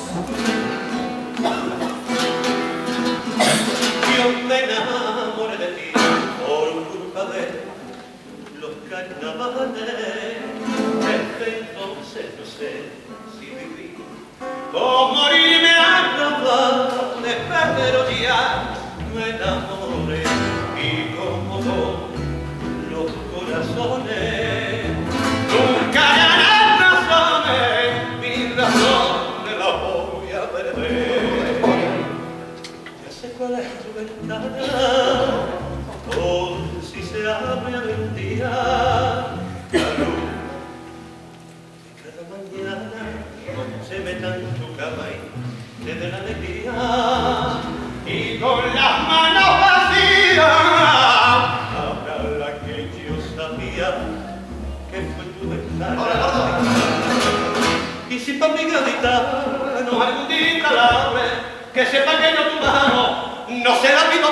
Yo me enamoré de ti por culpa de los carnavales. Desde entonces no sé si viví o morirme arrabales, pero ya me enamoré y como los corazones nunca ganan razones, mi razón me la voy a perder. Ya sé cuál es tu ventana, por si se abre algún día la luz que cada mañana se meta en tu cama y te dé la alegría, y con las manos vacías abra la que yo sabía que fue tu ventana. Y si pa' mi gaditano algún día instalable, que sepa que yo tu mano no se la pido.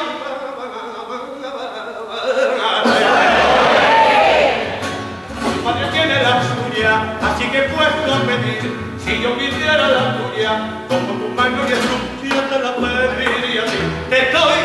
Tu padre tiene la suya, así que puesto a pedir, si yo quisiera la tuya, como tu mano y el tuyo te la pediría a ti. Te estoy